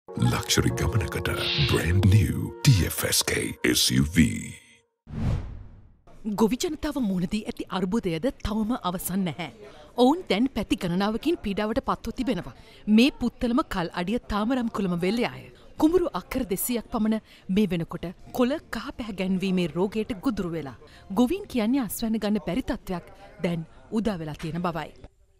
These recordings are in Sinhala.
Luxury ගමනකට brand new TFSK SUV. ගොවි ජනතාව මුහුණදී ඇති අර්බුදයද තවම අවසන් නැහැ. ඔවුන් දැන් පැති ගණනාවකින් පීඩාවට පත්ව තිබෙනවා. මේ පුත්තලම කල් අඩිය තාමරම් කුලම වෙල්ලයාය. කුඹුරු අක්කර 200ක් පමණ මේ වෙනකොට කොළ කහ පැහැගැන්වීමේ රෝගයට ගොදුරු වෙලා. ගොවීන් කියන්නේ අස්වැන්න ගන්න බැරි තත්ත්වයක් දැන් උදා වෙලා තියෙන බවයි.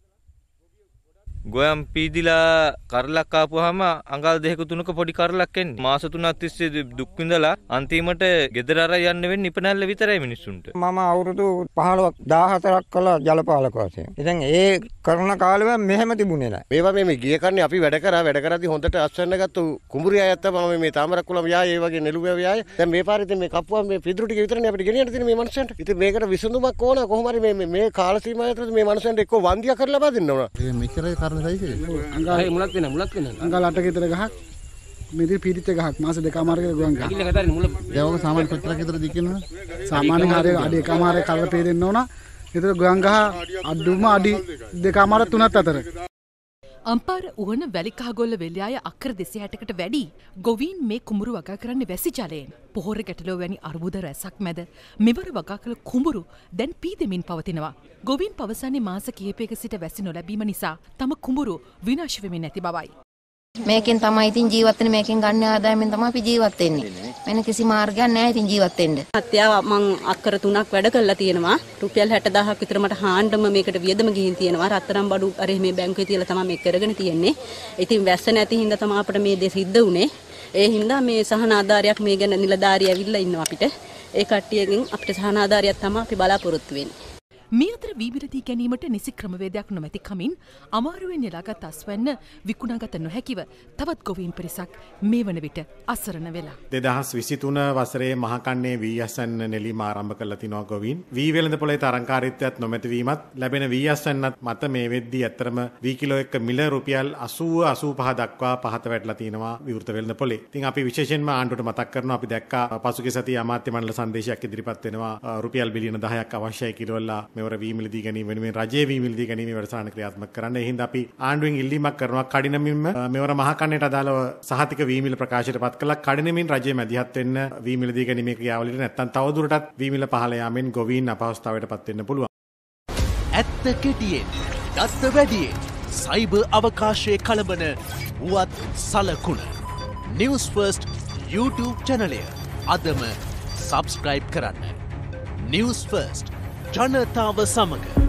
ගොයම් පීදිලා කරලක් ආපුවාම අඟල් දෙකක තුනක පොඩි කරලක් එන්නේ. මාස 3ක් තිස්සේ දුක් විඳලා අන්තිමට ගෙදර අරන් යන්න වෙන්නේ ඉපනැල්ල විතරයි මිනිස්සුන්ට. මම අවුරුදු 15ක් 14ක් කළා ජලපාලක වශයෙන්. ඉතින් ඒ කරන කාලෙම මෙහෙම තිබුණේ නැහැ. මේවා මේ ගිය කන්නේ අපි වැඩ කරද්දී හොඳට අස්වැන්න ගත්ත කුඹුරිය අයත් තමයි මේ තාමරක් කුලම යාය ඒ වගේ නෙළුව යාය. දැන් මේ පාරේ මේ කප්පුවා මේ පිදුරු ටික විතරනේ අපිට ගෙනියන්න තියෙන මේ මනුස්සයන්ට. ඉතින් මේකට විසඳුමක් ඕන කොහොම හරි මේ කාල සීමාව ඇතුළත මේ මනුස්සයන්ට එක්ක වන්දිය කරලා ලබා දෙන්න ඕන. අංගල් මුලක් වෙන අංගල් 8 කට ගහක් මෙදී පීඩිත ගහක් මාස දෙකමාරකට ගුවන් ගහක්. දැන් ඔක සාමාන්‍ය කොච්චරක් විතර දික්කනවද? සාමාන්‍යයෙන් හරිය අඩි එකමාරේ කලර පීරෙන්න ඕන. ඒතර ගුවන් ගහ අඩුම අඩි දෙකමාර තුනක් අතර. අම්පාර උවන වැලිකහගොල්ල වෙල්යාය අක්කර 260කට වැඩි ගොවීන් මේ කුඹුරු වගා කරන්නේ වැසි ජලයෙන්. පොහොර ගැටලුව වැනි අර්බුද රැසක් මැද මෙවර වගා කළ කුඹුරු දැන් පීදෙමින් පවතිනවා. ගොවීන් පවසන්නේ මාස කිහිපයක සිට වැසි නොලැබීම නිසා තම කුඹුරු විනාශ වෙමින් නැති බවයි. මේකෙන් තමයි ඉතින් ජීවත් වෙන්නේ. මේකෙන් ගන්න ආදායමෙන් තමයි අපි ජීවත් වෙන්නේ. වෙන කිසි මාර්ගයක් නැහැ ඉතින් ජීවත් වෙන්න. හත්යාව මං අක්කර 3ක් වැඩ කරලා තියෙනවා. රුපියල් 60000ක් විතර මට හාණ්ඩම මේකට වියදම ගිහින් තියෙනවා. රත්තරන් බඩු අර මේ බැංකුවේ තියලා තමයි මේක කරගෙන තියෙන්නේ. ඉතින් වැස්ස නැති හින්දා තමයි අපිට මේ දේ සිද්ධ වුනේ. ඒ හින්දා මේ සහන ආධාරයක් මේ ගැන නිලධාරිය ඇවිල්ලා ඉන්නවා අපිට. ඒ කට්ටියගෙන් අපිට සහන ආධාරයක් තමයි අපි බලාපොරොත්තු වෙන්නේ. මේ අතර වීවිලදී ගැනීමට නිසි ක්‍රමවේදයක් නොමැති කමින් අමාරුවෙන් නෙලාගත් අස්වැන්න විකුණාගත නොහැකිව තවත් ගොවීන් පිරිසක් මේ වන විට අසරණ වෙලා. 2023 වසරේ මහකන්නේ වී අස්වැන්න නෙලීම ආරම්භ කරලා තිනවා ගොවීන්. වී වෙළඳ පොලේ තරංකාරීත්වයක් නොමැති වීමත් ලැබෙන වී අස්වැන්නත් මත මේ වෙද්දී ඇත්තරම වී කිලෝ එක මිල රුපියල් 80-85 දක්වා පහත වැටලා තිනවා විවෘත වෙළඳ පොලේ. ඉතින් අපි විශේෂයෙන්ම ආණ්ඩුවට මතක් කරනවා අපි දැක්කා පසුගිය සතියේ අමාත්‍ය මණ්ඩල සංදේශයක් ඉදිරිපත් වෙනවා රුපියල් බිලියන 10ක් අවශ්‍යයි කිලෝවල මෙවර වී මිලදී ගැනීම වෙනුවෙන් රජයේ වී මිලදී ගැනීම වැඩසටහන ක්‍රියාත්මක කරන්න. ඒ හින්දා අපි ආණ්ඩුවෙන් ඉල්ලීමක් කරනවා කඩිනමින්ම මෙවර මහකන්නේට අදාළව සහතික වී මිල ප්‍රකාශයටපත් කළා. කඩිනමින් රජයේ මැදිහත් වෙන්න වී මිලදී ගැනීමේ ක්‍රියාවලියට නැත්තම් තවදුරටත් වී මිල පහළ යාමෙන් ගොවීන් අපහසුතාවයටපත් වෙන්න පුළුවන්. ඇත්ත කෙටියෙන් දත්ත වැඩියෙන් සයිබර් අවකාශයේ කලබන වුවත් සලකුණ News First YouTube channelය අදම subscribe කරන්න. News First ජනතාව සමග